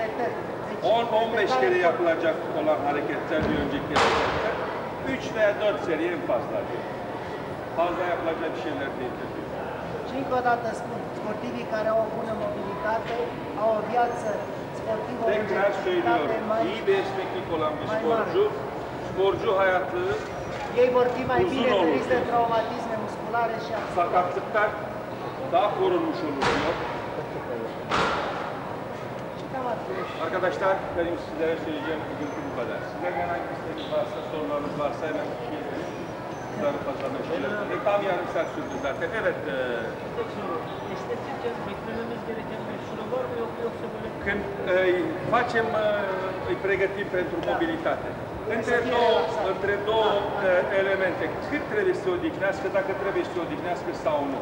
10-15 kere yapılacak olan hareketler bir önceki hareketler 3 veya 4 seri en fazla diyor. Fazla yapılacak şeyler değildir. Și încă o dată spun, sportivii care au o bună mobilitate au o viață sportivă Tekrar söylüyorum, iyi bir esneklik olan bir sporcu hayatı ei vor fi mai uzun bine de olur. risc de traumatisme musculare și Sakatlıklar daha korunmuş olur diyor. Arkadaşlar, benim sizlere söyleyeceğim bugünkü bu kadar. Sizlerin herhangi isteğiniz varsa, sorularınız varsa hemen kuşları fazla şeyler. Tam yarım saat sürdü zaten. Evet. Estetikçe beklememiz gereken bir süre var mı yoksa böyle? Când facem, îi pregătim pentru mobilitate. Între două elemente, cât trebuie să se odihnească, dacă trebuie să se odihnească sau nu.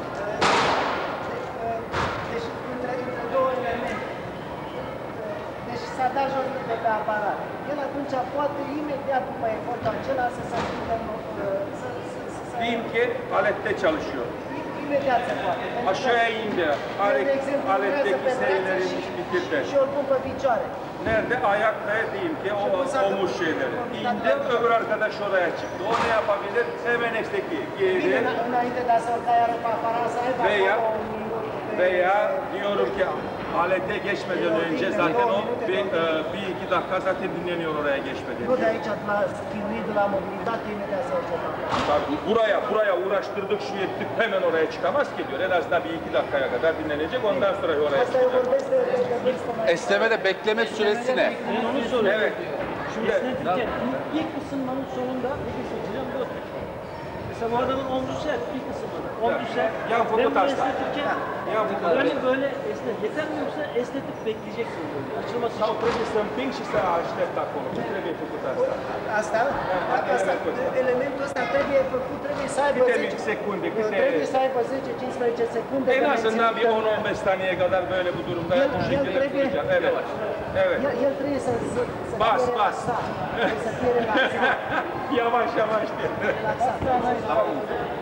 Deci, între două elemente. Deci s-a dat jos de pe aparat. El atunci poate imediat după efortul acela să se ajungă Diyeyim ki alette çalışıyor. imediat se poate. Aşağıya indi. Aletteki serileri bitirdi. Și oricum pe picioare. Nerede? Ayakta diyeyim ki omuz şeyleri. İndi, öbür arkadaş oraya çıktı. O ne yapabilir? Hemen esnekliği. Geri. Înainte de a se urca iară pe aparat să aibă veya diyorum ki alete geçmeden önce zaten o bir iki dakika zaten dinleniyor oraya geçmeden. Nu de aici la chinuit la mobilitate imediat se urcă pe aparat. Buraya uğraştırdık, şu ettik, hemen oraya çıkamaz ki diyor. En azından bir iki dakikaya kadar dinlenecek, ondan sonra oraya çıkacak. Esnemede bekleme süresi ne? Onu soruyorum. Evet. Şimdi esnetirken ilk ısınmanın sonunda bir seçeceğim bu. Mesela bu adamın omzu sert, ilk ısınmada. Omzu sert. Yan Ben bunu fotoğrafta. esnetirken böyle esnet. Yeter mi yoksa esnetip bekleyeceksin böyle? Açılması Sau için. trebuie să împing și să aștept acolo. Ce trebuie făcut asta? Elementul ăsta trebuie făcut, trebuie să aibă Câte secunde, trebuie să aibă 10-15 secunde. En azından bir 10-15 saniyeye kadar böyle bu durumda bu şekilde tutacağım. Evet. Evet. El trebuie să Bas. să fie relaxat. Yavaş diye. Tamam.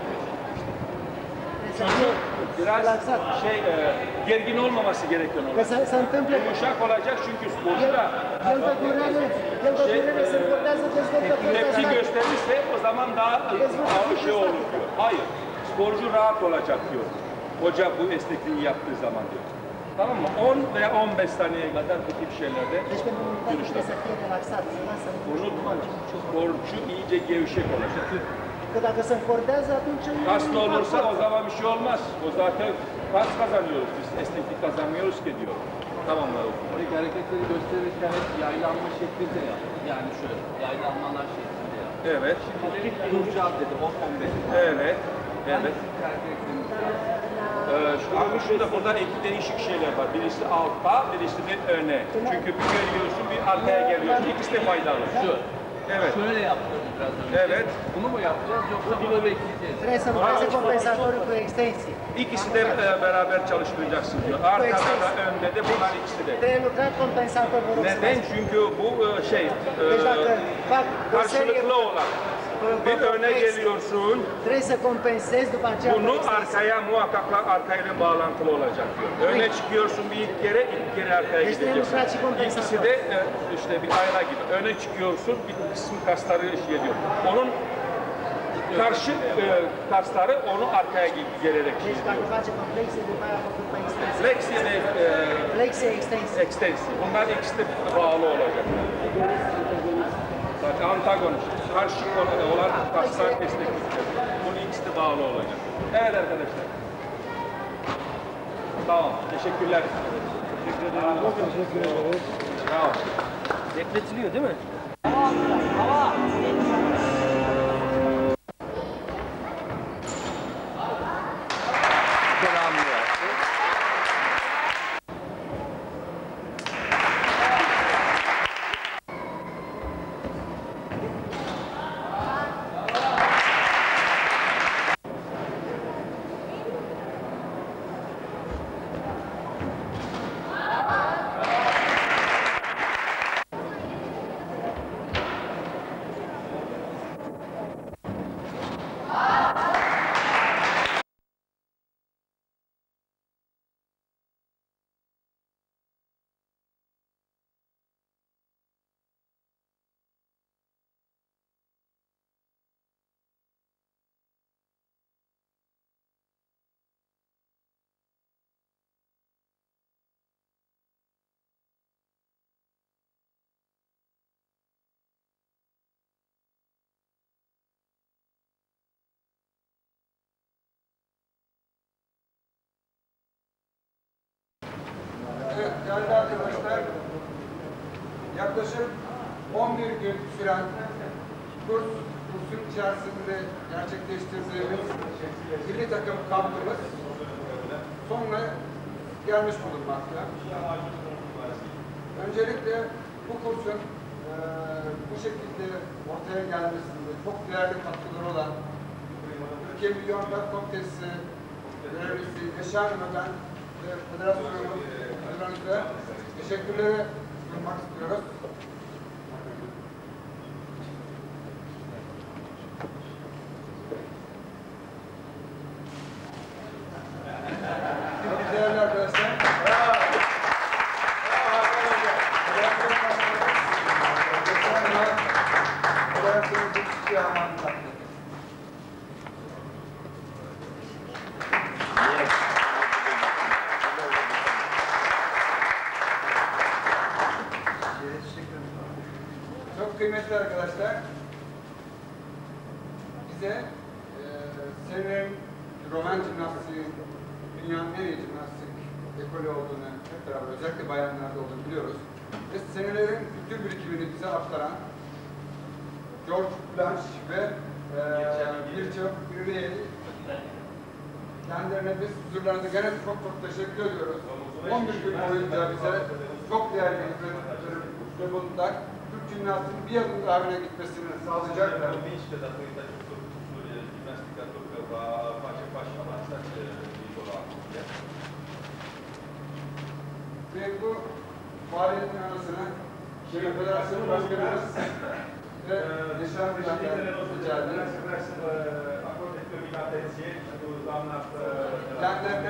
Çünkü biraz gergin olmaması gerekiyor. Se întâmplă Yumuşak olacak çünkü sporcu da el de durere se încordează dezvoltă tepki gösterirse o zaman daha şey olur diyor. Hayır. Sporcu rahat olacak diyor. Hoca bu esnekliği yaptığı zaman diyor. Tamam mı? 10 veya 15 saniyeye kadar bu tip şeylerde yürüyüşler. Unutma, sporcu iyice gevşek olacak. Că dacă se încordează, atunci... Kaslı olursa o zaman bir şey olmaz. O zaten kas kazanıyoruz biz. Esneklik kazanmıyoruz ki diyor. Tamam mı? Peki hareketleri gösterirken hep yaylanma şeklinde yap. Yani şöyle yaylanmalar şeklinde yap. Evet. Şimdi duracağım dedi 10-15. Evet. Evet. Ama şurada burada iki değişik şeyler var. Birisi altta, birisi de öne. Çünkü bir geliyorsun, bir arkaya geliyorsun. İkisi de faydalı. Şu. Evet. Şöyle yaptım biraz önce. Evet. Bunu mu yapacağız yoksa bunu bekleyeceğiz? Trebuie să lucreze compensatorul cu extensii. İkisi de beraber çalıştıracaksın diyor. Arkada da önde de bunlar ikisi de. Trebuie lucrat compensator, vă rog. Neden? Çünkü bu Deci dacă fac o serie... karşılıklı olan. Bir öne geliyorsun. Trebuie să compensezi după aceea. Bunu arkaya muhakkak arkayla bağlantılı olacak diyor. Öne çıkıyorsun bir ilk kere arkaya gideceksin. İkisi de işte bir ayna gibi. Öne çıkıyorsun, bir kısım kasları geliyor. Onun karşı kasları onu arkaya gelerek Deci dacă face complexie, după aia făcut pe extensie. Flexie ve Flexie, extensie. extensie. Bunlar ikisi de bağlı olacak. Zaten antagonist. Karşı olan kaslar esneklikler. Bunun ikisi de bağlı olacak. Evet arkadaşlar. Tamam. Teşekkürler. Teşekkür ederim. Sağ ol. Bekletiliyor değil mi? arkadaşlar, yaklaşık 11 gün süren kursun içerisinde gerçekleştirdiğimiz milli takım kampımız sonuna gelmiş bulunmakta. Öncelikle bu kursun bu şekilde ortaya gelmesinde çok değerli katkıları olan Türkiye Milyonlar Komitesi görevlisi Yaşar Mehmet ve Federasyonumuza teşekkürleri sunmak istiyoruz. Çok değerli arkadaşlar. Çok kıymetli arkadaşlar, bize senin Roman jimnastiği dünyanın en iyi jimnastik ekolü olduğunu hep beraber, özellikle bayanlarda olduğunu biliyoruz. Ve senelerin kültür birikimini bize aktaran George Blanche ve birçok üyeyi kendilerine biz huzurlarında gene çok teşekkür ediyoruz. 11 gün boyunca bize çok değerli hizmetleri bulundular. Türk jimnastiğinin bir adım daha öne gitmesini sağlayacaklar. Ve bu faaliyetin anısına Federasyonu Başkanımız ve Yaşar Mehmet'ten rica ederiz. Kendilerine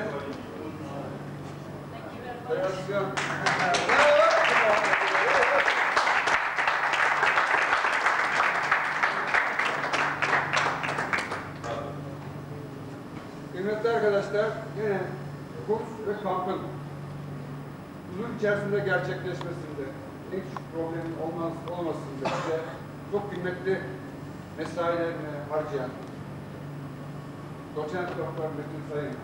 Federasyon kıymetli arkadaşlar, yine kurs ve kampın huzur içerisinde gerçekleşmesinde, en küçük problemin olmasında bize çok kıymetli mesailerini harcayan Doçent Doktor Metin Sayın,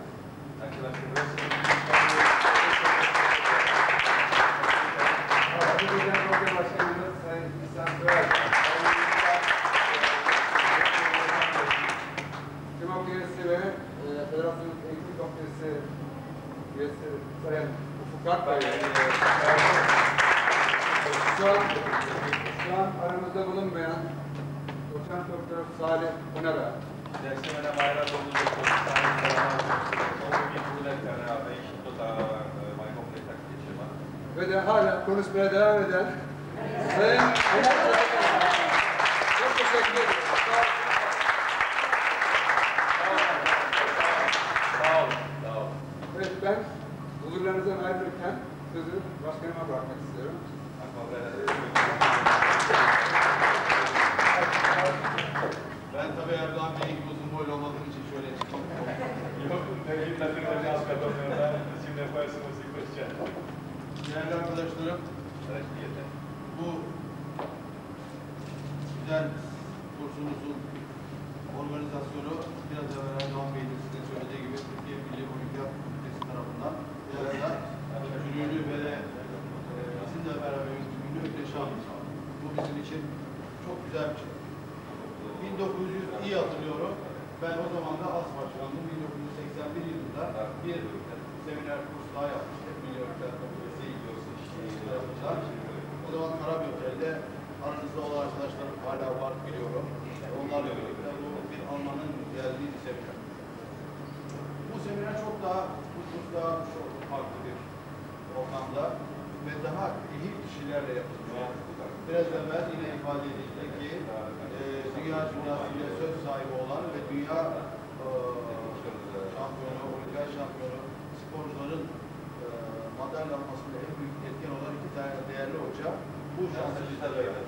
Bölge Başkanımız Sayın İhsan Söğer, TİMOK üyesi ve Federasyon Eğitim Komitesi üyesi Sayın Ufuk Akbay, şu an aramızda bulunmayan Doçent Doktor Salih Pınar'a, ve de hala konuşmaya devam eden Sayın çok teşekkür ederim. Sağ olun. Evet, ben huzurlarınızdan ayrılırken sözü başkanıma bırakmak istiyorum. Ben tabii Erdoğan Bey gibi uzun boylu olmadığım için şöyle çıkmak değerli arkadaşlarım, bu güzel kursumuzun organizasyonu biraz evvel Erdoğan Bey'in size söylediği gibi Türkiye Milli Olimpiyat Komitesi tarafından bir arada jürülü ve sizinle beraber yürütümünü öteşanımız var. Bu bizim için çok güzel bir şey. 1900 iyi hatırlıyorum. Ben o zaman da as başkandım. 1981 yılında bir seminer kurs daha yapmıştık. Milli Olimpiyat Komitesi tarafından. O zaman Karabük Otel'de aranızda olan arkadaşlarım hala var biliyorum. Onlarla birlikte bu bir Alman'ın geldiği bir seminer. Bu seminer çok daha, bu kurs daha çok farklı bir ortamda ve daha iyi kişilerle yapılıyor. Biraz evvel yine ifade edildi ki dünya jimnastiğiyle söz sahibi olan ve dünya şampiyonu, olimpiyat şampiyonu sporcuların madalya almasında en büyük etken olan iki tane değerli hoca bu şansı bizde verdi.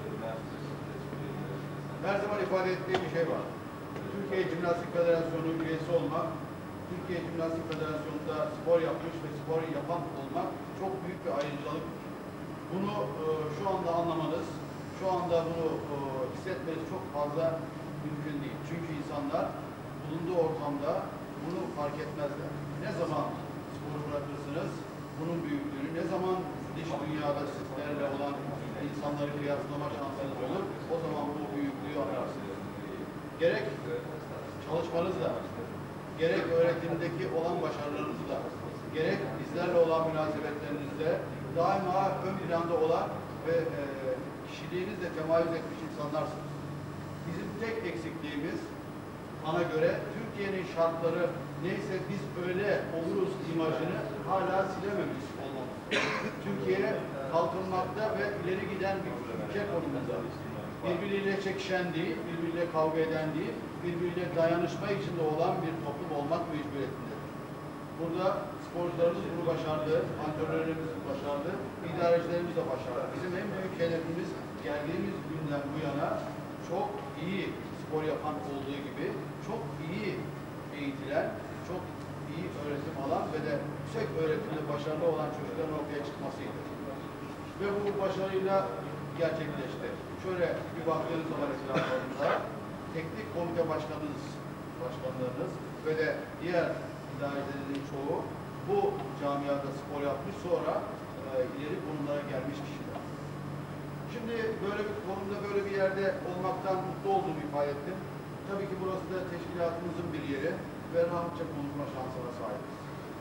Her zaman ifade ettiği bir şey var. Türkiye Jimnastik Federasyonu üyesi olmak, Türkiye Jimnastik Federasyonu'nda spor yapmış ve spor yapan olmak çok büyük bir ayrıcalık. Bunu şu anda anlamanız, şu anda bunu hissetmeniz çok fazla mümkün değil. Çünkü insanlar bulunduğu ortamda bunu fark etmezler. Ne zaman sporu bırakırsınız, bunun büyüklüğünü, ne zaman dış dünyada sizlerle olan insanları kıyaslama şansınız olur. O zaman bu büyüklüğü anlarsınız. Gerek çalışmanızla, gerek öğretimdeki olan başarılarınızla, gerek bizlerle olan münasebetlerinizde daima ön planda olan ve kişiliğinizle temayüz etmiş insanlarsınız. Bizim tek eksikliğimiz bana göre Türkiye'nin şartları neyse biz öyle oluruz imajını hala silememiş olmamız. Türkiye kalkınmakta ve ileri giden bir ülke konumunda. Birbiriyle çekişen değil, birbiriyle kavga eden değil, birbiriyle dayanışma içinde olan bir toplum olmak mecburiyetindedir. Burada sporcularımız bunu başardı, antrenörlerimiz başardı, idarecilerimiz de başardı. Bizim en büyük hedefimiz geldiğimiz günden bu yana çok iyi spor yapan olduğu gibi çok iyi eğitilen, çok iyi öğretim alan ve de yüksek öğretimde başarılı olan çocukların ortaya çıkmasıydı. Ve bu başarıyla gerçekleşti. Şöyle bir baktığınız zaman etraflarında teknik komite başkanlarınız ve de diğer idarecilerin çoğu bu camiada spor yapmış, sonra ileri konumlara gelmiş kişiler. Şimdi böyle bir konumda, böyle bir yerde olmaktan mutlu olduğumu ifade ettim. Tabii ki burası da teşkilatımızın bir yeri ve rahatça konuşma şansına sahibiz.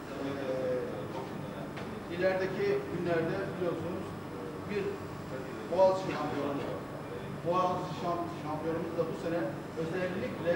İlerideki günlerde biliyorsunuz bir Boğaziçi şampiyonumuz var. Boğaziçi şampiyonumuz da bu sene özellikle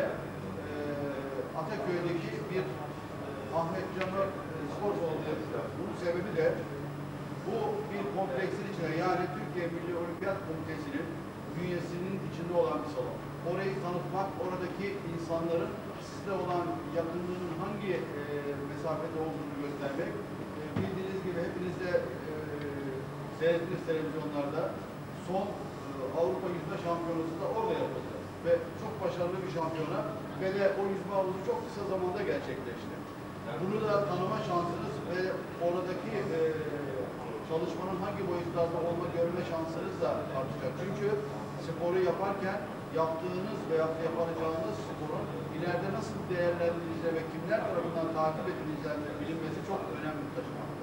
Ataköy'deki bir Ahmet Can'ı spor salonu yapacağız. Bunun sebebi de bu bir kompleksin içine, yani Türkiye Milli Olimpiyat Komitesi'nin bünyesinin içinde olan bir salon. Orayı tanıtmak, oradaki insanların sizle olan yakınlığının hangi mesafede olduğunu göstermek. Bildiğiniz gibi hepiniz de seyrettiniz televizyonlarda. Son Avrupa Yüzme Şampiyonası da orada yapıldı. Ve çok başarılı bir şampiyona ve de o yüzme havuzu çok kısa zamanda gerçekleşti. Bunu da tanıma şansınız ve oradaki çalışmanın hangi boyutlarda görme şansınız da artacak. Çünkü sporu yaparken yaptığınız veya yapacağınız sporun ileride nasıl değerlendirileceği ve kimler tarafından takip edileceğini bilinmesi çok önemli taşımaktadır.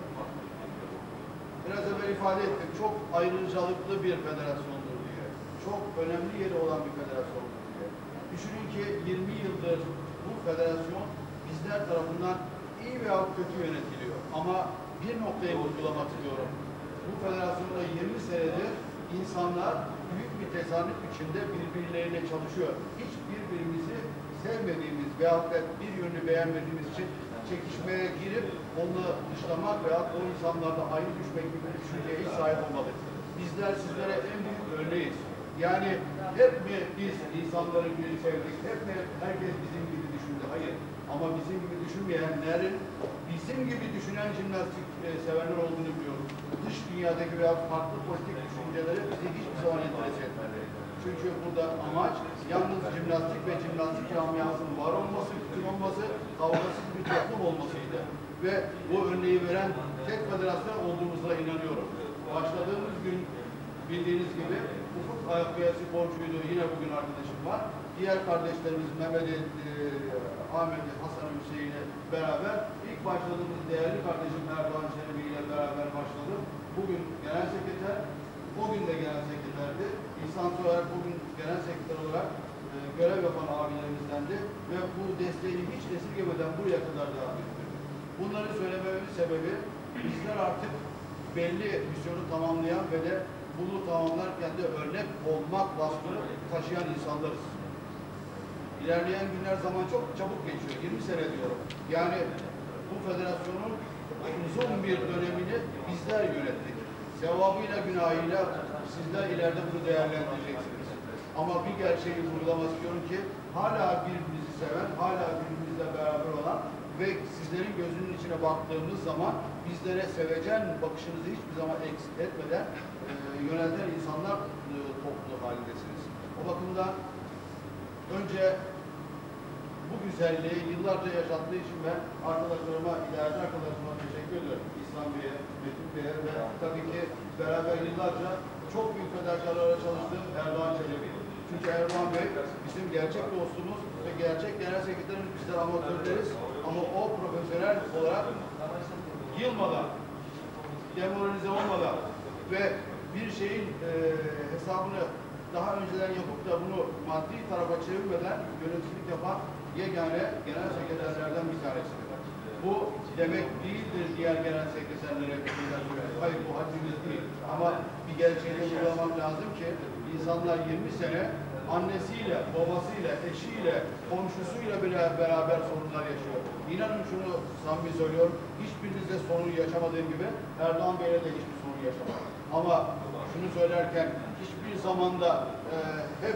Biraz evvel ifade ettim, çok ayrıcalıklı bir federasyondur diye. Çok önemli yeri olan bir federasyondur diye. Düşünün ki 20 yıldır bu federasyon bizler tarafından iyi veya kötü yönetiliyor. Ama bir noktayı vurgulamak istiyorum. Bu federasyonda 20 senedir insanlar büyük bir tezahürat içinde birbirleriyle çalışıyor. Hiç birbirimizi sevmediğimiz veyahut da bir yönünü beğenmediğimiz için çekişmeye girip onu dışlamak veyahut o insanlarda ayrı düşmek gibi bir düşünceye hiç sahip olmadık. Bizler sizlere en büyük örneğiz. Yani hep mi biz insanların birini sevdik, hep mi herkes bizim gibi düşündü? Hayır. Ama bizim gibi düşünmeyenlerin bizim gibi düşünen jimnastik sevenler olduğunu biliyoruz. Dış dünyadaki veya farklı politik düşünceleri bizi hiçbir zaman enterese etmedi. Çünkü burada amaç yalnız jimnastik ve jimnastik camiasının var olması, bütün olması, kavgasız bir toplum olmasıydı. Ve bu örneği veren tek federasyon olduğumuza inanıyorum. Başladığımız gün bildiğiniz gibi Ufuk Ayakkaya sporcuydu, yine bugün arkadaşım var. Diğer kardeşlerimiz Mehmet'i, Ahmet'i, Hasan Hüseyin'le beraber ilk başladığımız değerli kardeşim Erdoğan Çelebi ile beraber başladım. Bugün genel sekreter, o gün de genel sekreterdi. İhsan Soyer bugün genel sekreter olarak görev yapan abilerimizdendi ve bu desteğini hiç esirgemeden buraya kadar devam ettirdi. Bunları söylememin sebebi bizler artık belli misyonu tamamlayan ve de bunu tamamlarken de örnek olmak vasfını taşıyan insanlarız. İlerleyen günler zaman çok çabuk geçiyor. 20 sene diyorum. Yani bu federasyonun uzun bir dönemini bizler yönettik. Sevabıyla, günahıyla sizler ileride bunu değerlendireceksiniz. Ama bir gerçeği vurgulamak istiyorum ki hala birbirimizi seven, hala birbirimizle beraber olan ve sizlerin gözünün içine baktığımız zaman bizlere sevecen bakışınızı hiçbir zaman eksik etmeden yönelten insanlar topluluğu halindesiniz. O bakımdan önce bu güzelliği yıllarca yaşattığı için ben arkadaşlarıma, idareci arkadaşlarıma teşekkür ediyorum. İslam Bey'e, Metin Bey'e ve tabii ki beraber yıllarca çok büyük fedakarlarla çalıştığım Erdoğan Çelebi. Çünkü Erdoğan Bey bizim gerçek dostumuz ve gerçek genel sekreterimiz, bizler amatörleriz ama o profesyonel olarak yılmadan demoralize olmadan ve bir şeyin hesabını daha önceden yapıp da bunu maddi tarafa çevirmeden yöneticilik yapan yegane genel sekreterlerden bir tanesidir. Bu demek değildir diğer genel sekreterlere bir şeyler söylemek. Hayır, bu haddimiz değil. Ama bir gerçeği vurgulamak lazım ki insanlar 20 sene annesiyle, babasıyla, eşiyle, komşusuyla bile beraber sorunlar yaşıyor. İnanın şunu samimi söylüyorum, hiçbirinizde sorun yaşamadığım gibi Erdoğan Bey'le de hiçbir sorun yaşamadım. Ama şunu söylerken hiçbir zamanda hep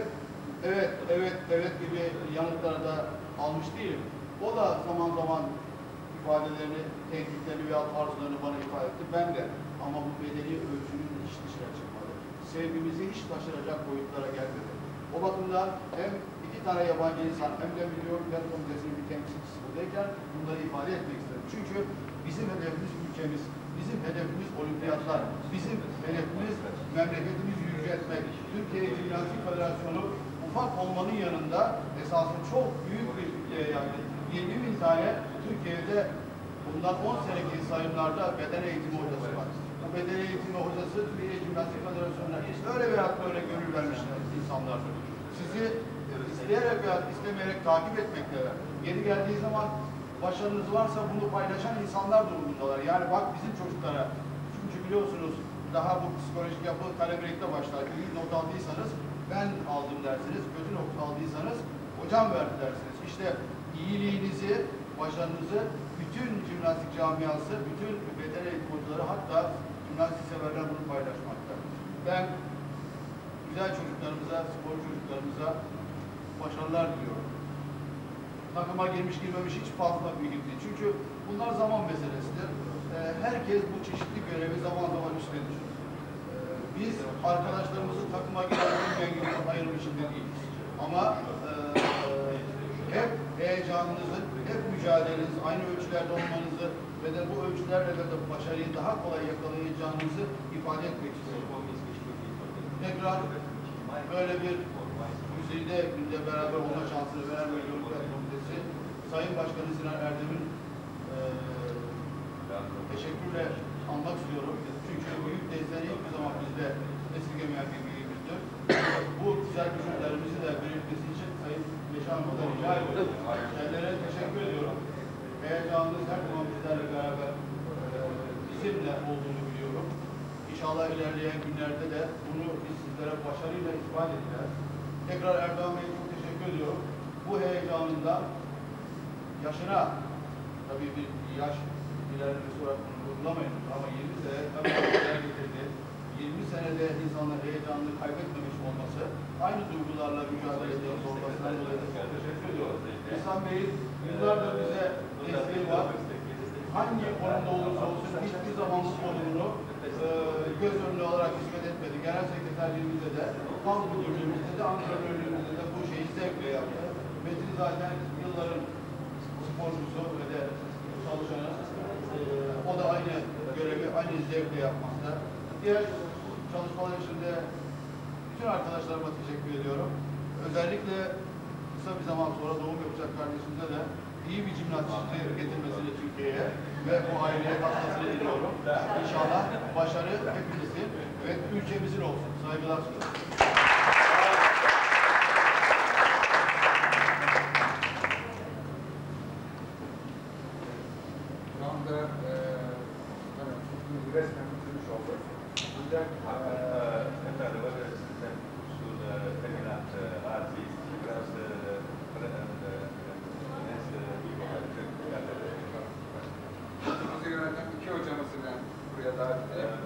evet gibi yanıtlarda almış değilim. O da zaman zaman ifadelerini, tehditlerini veya tarzlarını bana ifade etti. Ben de. Ama bu bedeli ölçünün hiç dışına çıkmadı. Sevgimizi hiç taşıracak boyutlara gelmedi. O bakımdan hem iki tane yabancı insan hem de Milli Olimpiyat Komitesi'nin bir temsilcisi buradayken bunları ifade etmek istedim. Çünkü bizim hedefimiz ülkemiz, bizim hedefimiz olimpiyatlar, bizim hedefimiz memleketimizi yüceltmek. Türkiye Jimnastik Federasyonu ufak olmanın yanında esasında çok büyük bir yani 20.000 tane Türkiye'de bundan 10 seneki sayımlarda beden eğitimi hocası var. Bu beden eğitimi hocası Türkiye Jimnastik Federasyonu'na öyle veya böyle gönül vermiş insanlar. Sizi isteyerek veya istemeyerek takip etmekteler. Yeri geldiği zaman başarınız varsa bunu paylaşan insanlar durumundalar. Yani bak bizim çocuklara, çünkü biliyorsunuz daha bu psikolojik yapı talebrelikte başlar. İyi not aldıysanız ben aldım dersiniz, kötü not aldıysanız hocam verdi dersiniz. İşte iyiliğinizi, başarınızı bütün jimnastik camiası, bütün beden eğitim hocaları, hatta jimnastik severler bunu paylaşmakta. Ben güzel çocuklarımıza, spor çocuklarımıza başarılar diliyorum. Takıma girmiş girmemiş hiç fazla mühim değil. Çünkü bunlar zaman meselesidir. Herkes bu çeşitli görevi zaman zaman üstlenir. Biz arkadaşlarımızı takıma girmeyen ayırma içinde değiliz. Ama hep heyecanınızı, hep mücadelenizi, aynı ölçülerde olmanızı ve de bu ölçülerle de başarıyı daha kolay yakalayacağınızı ifade etmek istiyorum. Tekrar böyle bir müzeyde günde beraber olma şansını veren Milli Olimpiyat Komitesi, Sayın Başkanı Sinan Erdem'in teşekkürle anmak istiyorum. Çünkü büyük tezleri hiçbir zaman bizde esirgemeyen bir büyüğümüzdür. Bu güzel düşüncelerimizi de belirtmesi için Sayın Beşanlı'da rica ediyorum. Kendilerine teşekkür ediyorum. Heyecanınız her zaman bizlerle beraber bizimle olduğunu biliyorum. İnşallah ilerleyen günlerde de bunu biz sizlere başarıyla ispat edeceğiz. Tekrar Erdoğan Bey'e çok teşekkür ediyorum. Bu heyecanında yaşına, tabii bir yaş ilerlemesi olarak bunu vurgulamayın ama 20 sene tabii getirdi. 20 senede insanlar heyecanını kaybetmemiş olması, aynı duygularla mücadele ediyoruz olmasından dolayı da çok teşekkür ediyorum. İhsan Bey'in yıllardır bize desteği var. Hangi konumda olursa olsun hiçbir zaman bu konumunu göz önüne olarak hizmet etmedi. Genel sekreterliğimizde de, kamp müdürlüğümüzde de, antrenörlüğümüzde de bu şeyi zevkle yaptı. Metin zaten yılların sporcusu ve de çalışanı. O da aynı görevi, aynı zevkle yapmakta. Diğer çalışmalar içinde bütün arkadaşlarıma teşekkür ediyorum. Özellikle kısa bir zaman sonra doğum yapacak kardeşimize de iyi bir jimnastikçi getirmesini Türkiye'ye ve bu aileye katmasını diliyorum. İnşallah başarı hepimizin ve ülkemizin olsun. Saygılar sunuyorum. Şu anda resmen bitirmiş olduk. Ancak bizi yöneten iki hocamızı ben buraya davet edeyim.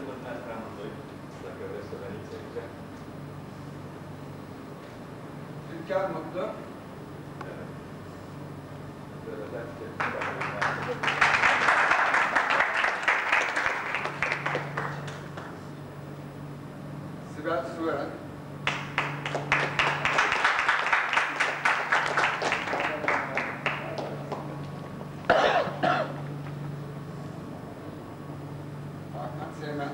Türkan Mutlu. Sibel Suveren. Hakan Seymen.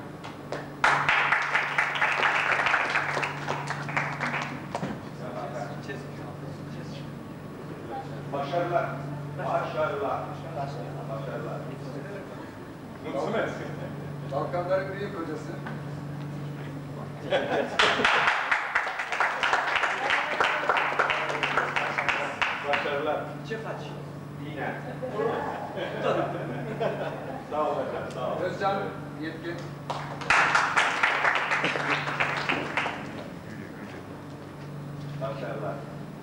Başarılar. Başarılar. Başarılar. Mutlu mesut. ilk hocası. Başarılar. Çift aç. Yine. Sağ ol hocam, sağ ol. Özcan Yetkin. Başarılar.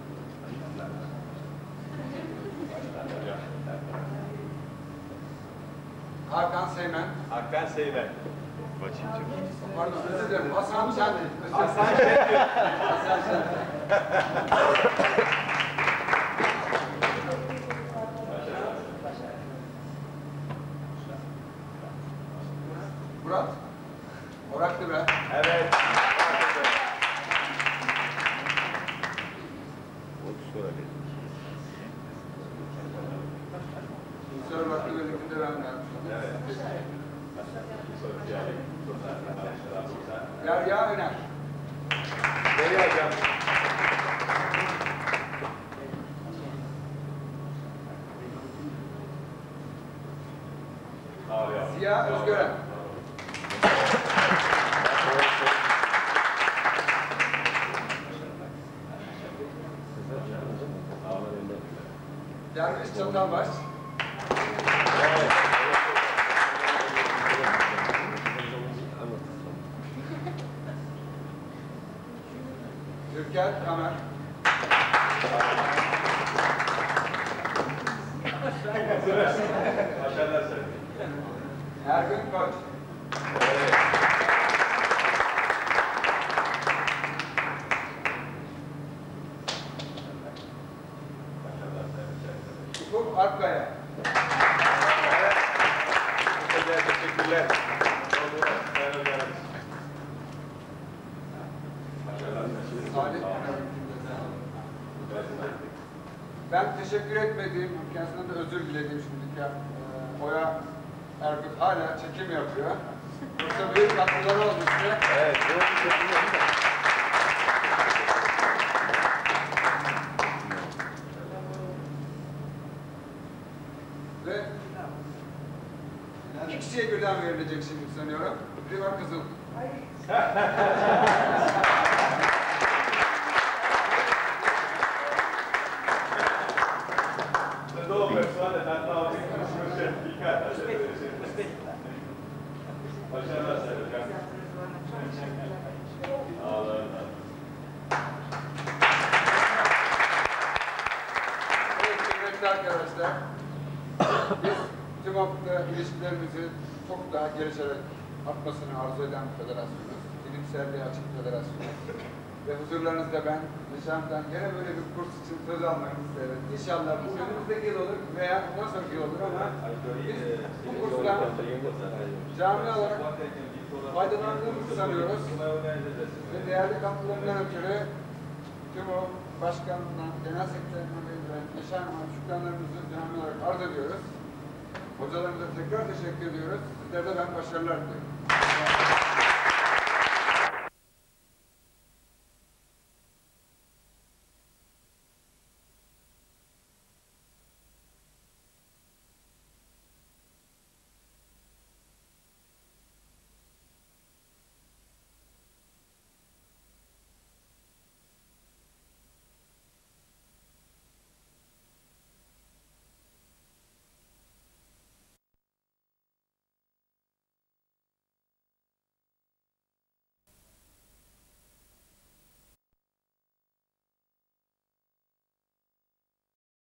Hakan Seymen. Hakan Seymen. Pardon, özür dilerim. Hasan Şen. Hasan Şen. Hasan Şen. Murat. Oraklı be. Evet. Mustafa Oraklı birlikte ben vermiştim. Derya Öner. Derya hocam. Ziya Özgören. Derviş Çatalbaş. Türker Kamer. Başarılar sevdim. Ergün Koç. Ufuk Akkaya. Teşekkürler. Salih. Ben teşekkür etmediğim, kendisinden de özür dilediğim şimdiki Oya Erkut hala çekim yapıyor. Yoksa büyük katkıları olmuştu. Evet, doğru. Ve iki kişiye birden verilecek şimdi sanıyorum. Biri var Kızıl. Due persone tanto certificate. Başarılar sevdim. Evet kıymetli arkadaşlar. Biz TÜMOP'la ilişkilerimizi çok daha gelişerek artmasını arzu eden bir federasyonuz. Bilimselliğe açık bir federasyonuz. Ve huzurlarınızda ben Nişan'dan gene böyle bir kurs için söz almak isterim. İnşallah bu önümüzdeki yıl olur veya ondan sonraki yıl olur ama biz bu kurstan cami olarak faydalandığımızı sanıyoruz. Ve değerli katkılarından ötürü TÜMOP Başkanı'ndan, Genel Sekreterine ve Nişan'a şükranlarımızı cami olarak arz ediyoruz. Hocalarımıza tekrar teşekkür ediyoruz. Sizlere de ben başarılar diliyorum.